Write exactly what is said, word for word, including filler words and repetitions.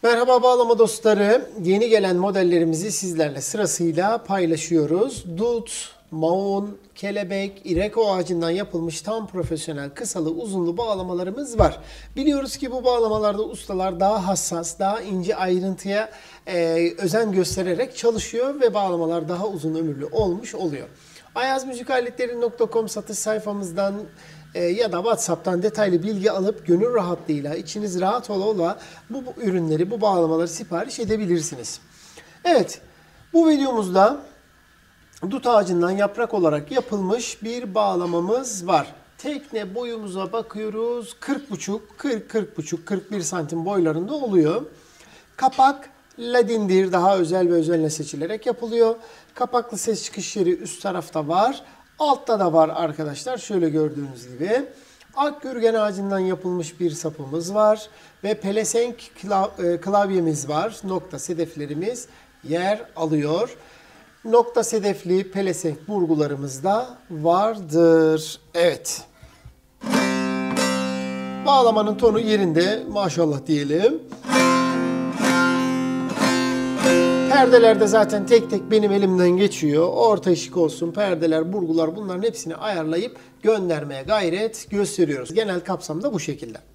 Merhaba bağlama dostları. Yeni gelen modellerimizi sizlerle sırasıyla paylaşıyoruz. Dut, maun, kelebek, ireko ağacından yapılmış tam profesyonel kısalı uzunlu bağlamalarımız var. Biliyoruz ki bu bağlamalarda ustalar daha hassas, daha ince ayrıntıya e, özen göstererek çalışıyor ve bağlamalar daha uzun ömürlü olmuş oluyor. ayaz müzik aletleri nokta com satış sayfamızdan ya da WhatsApp'tan detaylı bilgi alıp gönül rahatlığıyla içiniz rahat ola ola bu, bu ürünleri, bu bağlamaları sipariş edebilirsiniz. Evet, bu videomuzda dut ağacından yaprak olarak yapılmış bir bağlamamız var. Tekne boyumuza bakıyoruz. kırk buçuk, kırk, kırk buçuk, kırk bir santim boylarında oluyor. Kapak ladindir. Daha özel ve özenle seçilerek yapılıyor. Kapaklı ses çıkış yeri üst tarafta var. Altta da var arkadaşlar. Şöyle gördüğünüz gibi. Akgürgen ağacından yapılmış bir sapımız var. Ve pelesenk klavyemiz var. Nokta sedeflerimiz yer alıyor. Nokta sedefli pelesenk burgularımız da vardır. Evet. Bağlamanın tonu yerinde. Maşallah diyelim. Perdeler de zaten tek tek benim elimden geçiyor. Orta ışık olsun, perdeler, burgular bunların hepsini ayarlayıp göndermeye gayret gösteriyoruz. Genel kapsamda bu şekilde.